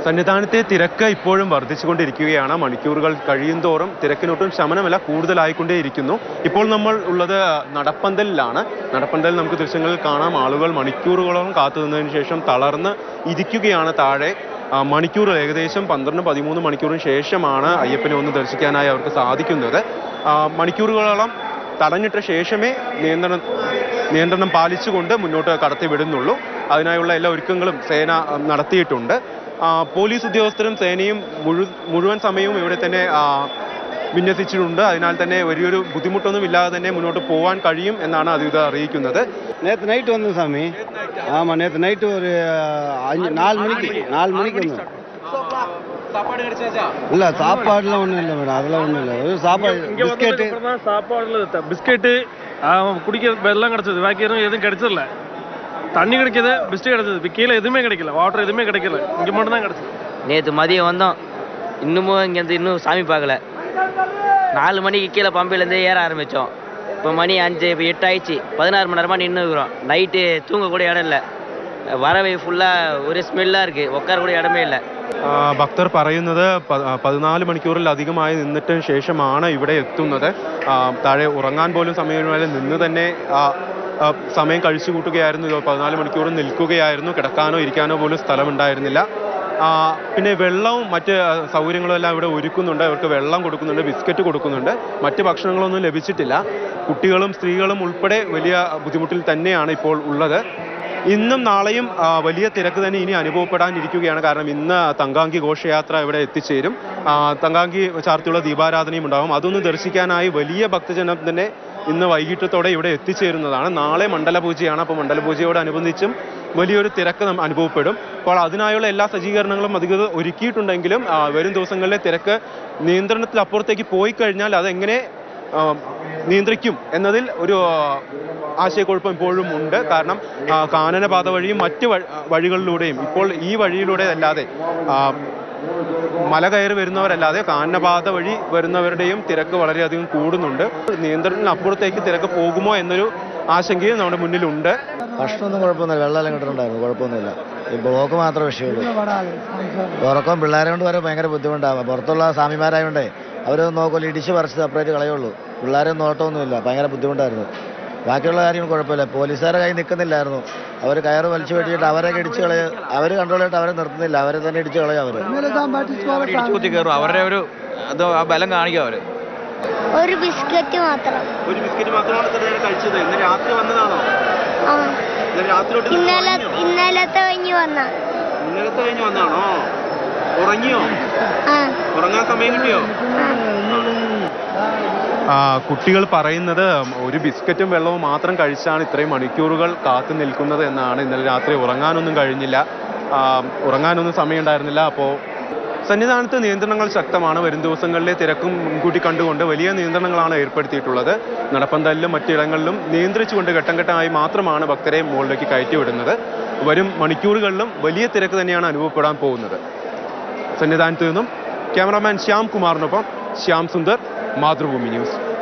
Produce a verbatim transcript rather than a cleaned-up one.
സന്നിധാനത്തെ തിരക്ക് ഇപ്പോഴും വർദ്ധിച്ചുകൊണ്ടിരിക്കുകയാണ്. മണിക്കൂറുകൾ കഴിയുന്തോറും തിരക്കിനൊട്ടും ശമനമല്ല, കൂടുതലായിക്കൊണ്ടേയിരിക്കുന്നു. ഇപ്പോൾ നമ്മൾ ഉള്ളത് നടപ്പന്തലിലാണ്. നടപ്പന്തലിൽ നമുക്ക് ദൃശ്യങ്ങളിൽ കാണാം, ആളുകൾ മണിക്കൂറുകളോളം കാത്തു നിന്നതിന് ശേഷം തളർന്ന് ഇരിക്കുകയാണ് താഴെ. മണിക്കൂർ ഏകദേശം പന്ത്രണ്ട് പതിമൂന്ന് മണിക്കൂറിന് ശേഷമാണ് അയ്യപ്പനെ ഒന്ന് ദർശിക്കാനായി അവർക്ക് സാധിക്കുന്നത്. മണിക്കൂറുകളോളം തടഞ്ഞിട്ട ശേഷമേ നിയന്ത്രണം നിയന്ത്രണം പാലിച്ചുകൊണ്ട് മുന്നോട്ട് കടത്തി വിടുന്നുള്ളൂ. അതിനായുള്ള എല്ലാ ഒരുക്കങ്ങളും സേന നടത്തിയിട്ടുണ്ട്. പോലീസ് ഉദ്യോഗസ്ഥരും സേനയും മുഴു മുഴുവൻ സമയവും ഇവിടെ തന്നെ വിന്യസിച്ചിട്ടുണ്ട്. അതിനാൽ തന്നെ വലിയൊരു ബുദ്ധിമുട്ടൊന്നും ഇല്ലാതെ തന്നെ മുന്നോട്ട് പോകാൻ കഴിയും എന്നാണ് അധികൃതർ അറിയിക്കുന്നത്. நேற்று நைட்டு வந்து சாமி. ஆமாம், நேற்று நைட்டு ஒரு அஞ்சு நாலு மணிக்கு நாலு மணிக்கு வந்து இல்லை, சாப்பாடுலாம் ஒன்றும் இல்லை மேடம், அதெல்லாம் ஒன்றும் இல்லை. ஒரு சாப்பாடு பிஸ்கெட்டு சாப்பாடுல பிஸ்கெட்டு குடிக்க வெள்ளம் கிடச்சது, பாக்கி எதுவும் கிடைச்சதில்ல. தண்ணி கிடைக்கிது, பிஸ்கெட் கிடைச்சது, கீழே எதுவுமே கிடைக்கல, வாட்டர் எதுவுமே கிடைக்கல, இங்கே மட்டும் தான் கிடைச்சது. நேற்று மதியம் வந்தோம், இன்னமும் இங்கேருந்து இன்னும் சாமி பார்க்கல. நாலு மணிக்கு கீழே பம்பையிலேருந்தே ஏற ஆரம்பித்தோம். இப்போ மணி அஞ்சு இப்போ எட்டு ஆயிடுச்சு, பதினாறு மணி நேரமாக நின்று இருக்கிறோம். நைட்டு தூங்கக்கூடிய இடம் இல்லை, வரவை ഫുള്ളാக ഒരു സ്മെല്ലാக இருக்குது, ഉட்കാരக்கூடிய ഇടമേ ഇല്ല. ഭക്തർ പറയുന്നത് പതിനാല് മണിക്കൂറിലധികമായി നിന്നിട്ട് ശേഷമാണ് ഇവിടെ എത്തുന്നത്. താഴെ ഉറങ്ങാൻ പോലും സമയമായി നിന്ന് തന്നെ സമയം കഴിച്ചു കൂട്ടുകയായിരുന്നു. പതിനാല് മണിക്കൂർ നിൽക്കുകയായിരുന്നു, കിടക്കാനോ ഇരിക്കാനോ പോലും സ്ഥലമുണ്ടായിരുന്നില്ല. പിന്നെ വെള്ളവും മറ്റ് സൗകര്യങ്ങളും എല്ലാം ഇവിടെ ഒരുക്കുന്നുണ്ട്. അവർക്ക് വെള്ളം കൊടുക്കുന്നുണ്ട്, ബിസ്ക്കറ്റ് കൊടുക്കുന്നുണ്ട്. മറ്റ് ഭക്ഷണങ്ങളൊന്നും ലഭിച്ചിട്ടില്ല. കുട്ടികളും സ്ത്രീകളും ഉൾപ്പെടെ വലിയ ബുദ്ധിമുട്ടിൽ തന്നെയാണ് ഇപ്പോൾ ഉള്ളത്. ഇന്നും നാളെയും വലിയ തിരക്ക് തന്നെ ഇനി അനുഭവപ്പെടാനിരിക്കുകയാണ്. കാരണം ഇന്ന് തങ്കാങ്കി ഘോഷയാത്ര ഇവിടെ എത്തിച്ചേരും. തങ്കാങ്കി ചാർത്തിയുള്ള ദീപാരാധനയും ഉണ്ടാകും. അതൊന്ന് ദർശിക്കാനായി വലിയ ഭക്തജനം തന്നെ ഇന്ന് വൈകിട്ടത്തോടെ ഇവിടെ എത്തിച്ചേരുന്നതാണ്. നാളെ മണ്ഡലപൂജയാണ്. അപ്പോൾ മണ്ഡലപൂജയോടനുബന്ധിച്ചും വലിയൊരു തിരക്ക് അനുഭവപ്പെടും. അപ്പോൾ അതിനായുള്ള എല്ലാ സജ്ജീകരണങ്ങളും അധികൃതർ ഒരുക്കിയിട്ടുണ്ടെങ്കിലും വരും ദിവസങ്ങളിലെ തിരക്ക് നിയന്ത്രണത്തിലപ്പുറത്തേക്ക് പോയി കഴിഞ്ഞാൽ അതെങ്ങനെ നിയന്ത്രിക്കും എന്നതിൽ ഒരു ആശയക്കുഴപ്പം ഇപ്പോഴും ഉണ്ട്. കാരണം കാനനപാത വഴിയും മറ്റ് വഴികളിലൂടെയും, ഇപ്പോൾ ഈ വഴിയിലൂടെ അല്ലാതെ മല കയറി വരുന്നവരല്ലാതെ കാനനപാത വഴി വരുന്നവരുടെയും തിരക്ക് വളരെയധികം കൂടുന്നുണ്ട്. നിയന്ത്രണത്തിനപ്പുറത്തേക്ക് തിരക്ക് പോകുമോ എന്നൊരു ആശങ്കയും നമ്മുടെ മുന്നിലുണ്ട്. ഭക്ഷണമൊന്നും കുഴപ്പമൊന്നുമില്ല, വെള്ളം കിട്ടുന്നുണ്ടായിരുന്നു, കുഴപ്പമൊന്നുമില്ല. ഈ ബ്ലോക്ക് മാത്രമേ വിഷയമുള്ളൂ. ഉറക്കം പിള്ളേരെ കൊണ്ട് വരെ ഭയങ്കര ബുദ്ധിമുട്ടാകും. പുറത്തുള്ള സ്വാമിമാരായതുകൊണ്ടേ അവരൊന്നും നോക്കില്ല, ഇടിച്ച് പറിച്ച് സെപ്പറേറ്റ് കളയുള്ളൂ. പിള്ളേരൊന്നും നോട്ടമൊന്നുമില്ല, ഭയങ്കര ബുദ്ധിമുട്ടായിരുന്നു. ബാക്കിയുള്ള കാര്യം കുഴപ്പമില്ല. പോലീസുകാരെ കൈ നിൽക്കുന്നില്ലായിരുന്നു, അവർ കയറ് വലിച്ചു വെട്ടിയിട്ട് അവരൊക്കെ ഇടിച്ച് കളയും. അവർ കൺട്രോൾ ചെയ്തിട്ട് അവരെ നിർത്തുന്നില്ല, അവരെ തന്നെ ഇടിച്ച് കളയും. അവർ കുത്തി കയറും, അവരുടെ ഒരു അത് ആ ബലം കാണിക്കും. അവർ ഒരു ബിസ്ക്കറ്റ് മാത്രം ഒരു ബിസ്ക്കറ്റ് മാത്രമാണ് കഴിച്ചത്. ഇന്ന് രാത്രി വന്നതാണോ? ഇന്നലെ ഇന്നലത്തെ കഴിഞ്ഞ് വന്ന ഇന്നലത്തെ കഴിഞ്ഞ് വന്നാണോ? ഉറങ്ങിയോ? ഉറങ്ങാൻ സമയം കിട്ടിയോ? കുട്ടികൾ പറയുന്നത് ഒരു ബിസ്ക്കറ്റും വെള്ളവും മാത്രം കഴിച്ചാണ് ഇത്രയും മണിക്കൂറുകൾ കാത്തു നിൽക്കുന്നത് എന്നാണ്. ഇന്നലെ രാത്രി ഉറങ്ങാനൊന്നും കഴിഞ്ഞില്ല, ഉറങ്ങാനൊന്നും സമയം ഉണ്ടായിരുന്നില്ല. അപ്പോൾ സന്നിധാനത്ത് നിയന്ത്രണങ്ങൾ ശക്തമാണ്. വരും ദിവസങ്ങളിലെ തിരക്കും മുൻകൂട്ടി കണ്ടുകൊണ്ട് വലിയ നിയന്ത്രണങ്ങളാണ് ഏർപ്പെടുത്തിയിട്ടുള്ളത്. നടപ്പന്തലിലും മറ്റിടങ്ങളിലും നിയന്ത്രിച്ചുകൊണ്ട് ഘട്ടം ഘട്ടമായി മാത്രമാണ് ഭക്തരെ മുകളിലേക്ക് കയറ്റിവിടുന്നത്. വരും മണിക്കൂറുകളിലും വലിയ തിരക്ക് തന്നെയാണ് അനുഭവപ്പെടാൻ പോകുന്നത്. സന്നിധാനത്ത് നിന്നും ക്യാമറാമാൻ ശ്യാം കുമാറിനൊപ്പം ശ്യാം സുന്ദർ, മാതൃഭൂമി ന്യൂസ്.